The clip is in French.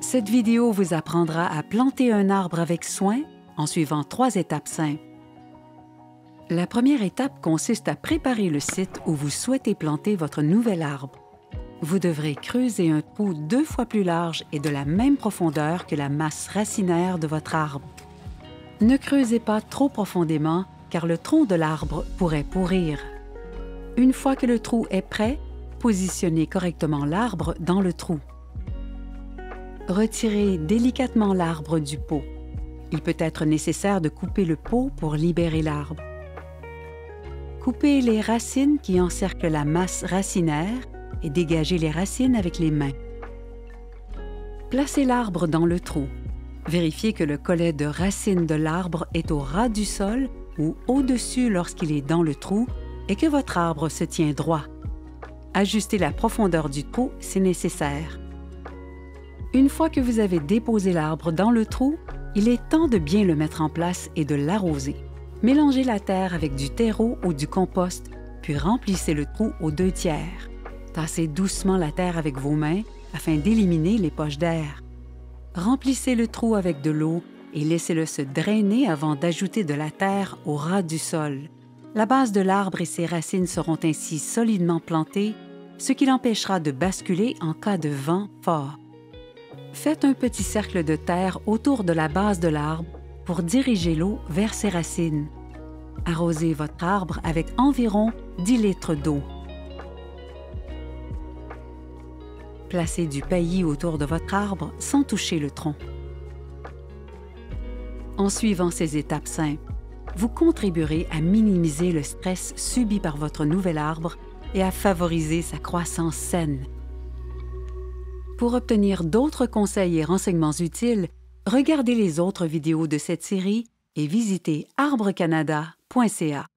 Cette vidéo vous apprendra à planter un arbre avec soin en suivant 3 étapes simples. La première étape consiste à préparer le site où vous souhaitez planter votre nouvel arbre. Vous devrez creuser un trou 2 fois plus large et de la même profondeur que la masse racinaire de votre arbre. Ne creusez pas trop profondément car le tronc de l'arbre pourrait pourrir. Une fois que le trou est prêt, positionnez correctement l'arbre dans le trou. Retirez délicatement l'arbre du pot. Il peut être nécessaire de couper le pot pour libérer l'arbre. Coupez les racines qui encerclent la masse racinaire et dégagez les racines avec les mains. Placez l'arbre dans le trou. Vérifiez que le collet de racines de l'arbre est au ras du sol ou au-dessus lorsqu'il est dans le trou et que votre arbre se tient droit. Ajustez la profondeur du trou si nécessaire. Une fois que vous avez déposé l'arbre dans le trou, il est temps de bien le mettre en place et de l'arroser. Mélangez la terre avec du terreau ou du compost, puis remplissez le trou aux 2/3. Tassez doucement la terre avec vos mains afin d'éliminer les poches d'air. Remplissez le trou avec de l'eau et laissez-le se drainer avant d'ajouter de la terre au ras du sol. La base de l'arbre et ses racines seront ainsi solidement plantées, ce qui l'empêchera de basculer en cas de vent fort. Faites un petit cercle de terre autour de la base de l'arbre pour diriger l'eau vers ses racines. Arrosez votre arbre avec environ 10 litres d'eau. Placez du paillis autour de votre arbre sans toucher le tronc. En suivant ces étapes simples, vous contribuerez à minimiser le stress subi par votre nouvel arbre et à favoriser sa croissance saine. Pour obtenir d'autres conseils et renseignements utiles, regardez les autres vidéos de cette série et visitez arbrecanada.ca.